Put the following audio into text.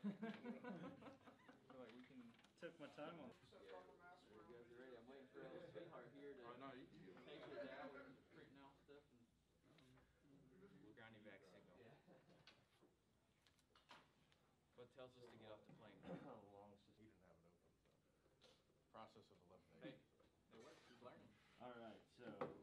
feel like we can Took my time on it. you guys are ready. I'm waiting for a sweetheart here to take his out. We're printing out stuff and we're grounding back signal. What tells us to get off the plane? How long since you didn't have it open? So. Process of elimination. Hey, it works. He's learning. All right, so